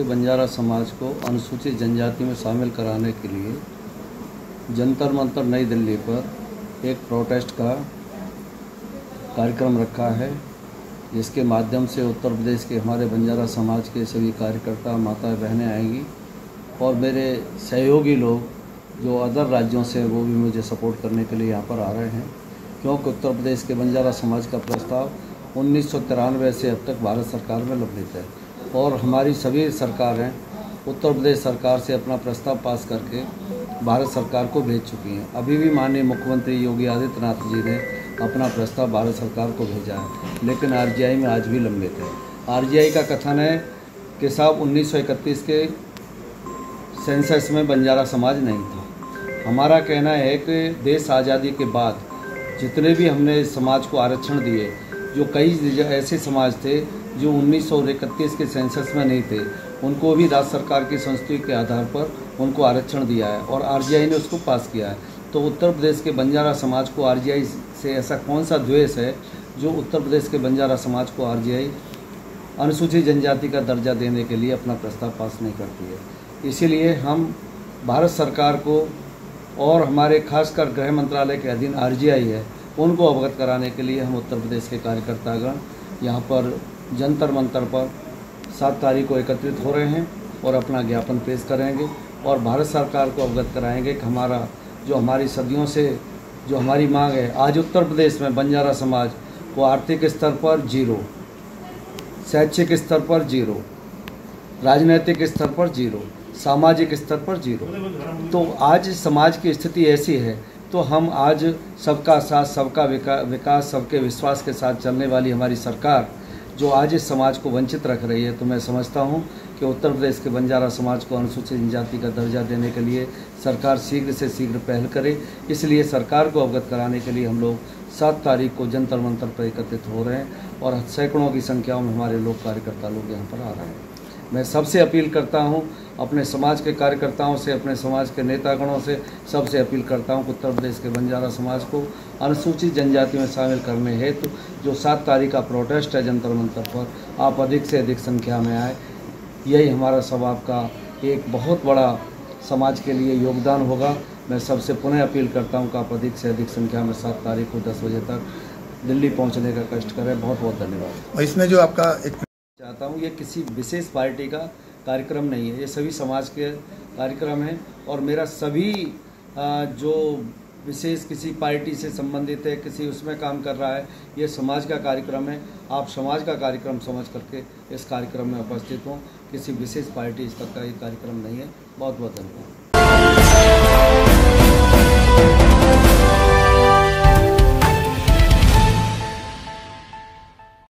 बंजारा समाज को अनुसूचित जनजाति में शामिल कराने के लिए जंतर मंतर नई दिल्ली पर एक प्रोटेस्ट का कार्यक्रम रखा है, जिसके माध्यम से उत्तर प्रदेश के हमारे बंजारा समाज के सभी कार्यकर्ता माताएं बहनें आएंगी और मेरे सहयोगी लोग जो अदर राज्यों से वो भी मुझे सपोर्ट करने के लिए यहाँ पर आ रहे हैं, क्योंकि उत्तर प्रदेश के बंजारा समाज का प्रस्ताव 1993 से अब तक भारत सरकार में लंबित है और हमारी सभी सरकारें उत्तर प्रदेश सरकार से अपना प्रस्ताव पास करके भारत सरकार को भेज चुकी हैं। अभी भी माननीय मुख्यमंत्री योगी आदित्यनाथ जी ने अपना प्रस्ताव भारत सरकार को भेजा है, लेकिन आरजीआई में आज भी लंबित है। आरजीआई का कथन है कि साहब 1931 के सेंसस में बंजारा समाज नहीं था। हमारा कहना है कि देश आज़ादी के बाद जितने भी हमने समाज को आरक्षण दिए, जो कई ऐसे समाज थे जो 1931 के सेंसस में नहीं थे, उनको भी राज्य सरकार की संस्तुति के आधार पर उनको आरक्षण दिया है और आरजीआई ने उसको पास किया है। तो उत्तर प्रदेश के बंजारा समाज को आरजीआई से ऐसा कौन सा द्वेष है जो उत्तर प्रदेश के बंजारा समाज को आरजीआई अनुसूचित जनजाति का दर्जा देने के लिए अपना प्रस्ताव पास नहीं करती है। इसीलिए हम भारत सरकार को और हमारे खासकर गृह मंत्रालय के अधीन आरजीआई है, उनको अवगत कराने के लिए हम उत्तर प्रदेश के कार्यकर्तागण यहाँ पर जंतर मंतर पर 7 तारीख को एकत्रित हो रहे हैं और अपना ज्ञापन पेश करेंगे और भारत सरकार को अवगत कराएंगे कि हमारी सदियों से जो हमारी मांग है, आज उत्तर प्रदेश में बंजारा समाज को आर्थिक स्तर पर 0, शैक्षिक स्तर पर 0, राजनीतिक स्तर पर 0, सामाजिक स्तर पर 0। तो आज समाज की स्थिति ऐसी है, तो हम आज सबका साथ, सबका विकास, सबके विश्वास के साथ चलने वाली हमारी सरकार जो आज इस समाज को वंचित रख रही है, तो मैं समझता हूं कि उत्तर प्रदेश के बंजारा समाज को अनुसूचित जनजाति का दर्जा देने के लिए सरकार शीघ्र से शीघ्र पहल करे। इसलिए सरकार को अवगत कराने के लिए हम लोग 7 तारीख को जंतर मंतर पर एकत्रित हो रहे हैं और सैकड़ों की संख्या में हमारे लोग कार्यकर्ता लोग यहाँ पर आ रहे हैं। मैं सबसे अपील करता हूं, अपने समाज के कार्यकर्ताओं से, अपने समाज के नेतागणों से सबसे अपील करता हूं कि उत्तर प्रदेश के बंजारा समाज को अनुसूचित जनजाति में शामिल करने हेतु जो 7 तारीख का प्रोटेस्ट है जंतर मंतर पर, आप अधिक से अधिक संख्या में आए। यही हमारा सब आपका एक बहुत बड़ा समाज के लिए योगदान होगा। मैं सबसे पुनः अपील करता हूँ कि आप अधिक से अधिक संख्या में 7 तारीख को 10 बजे तक दिल्ली पहुँचने का कष्ट करें। बहुत बहुत धन्यवाद। इसमें जो आपका चाहता हूँ, ये किसी विशेष पार्टी का कार्यक्रम नहीं है, ये सभी समाज के कार्यक्रम है और मेरा सभी जो विशेष किसी पार्टी से संबंधित है, किसी उसमें काम कर रहा है, ये समाज का कार्यक्रम है। आप समाज का कार्यक्रम समझ करके इस कार्यक्रम में उपस्थित हों, किसी विशेष पार्टी तक का ये कार्यक्रम नहीं है। बहुत बहुत धन्यवाद।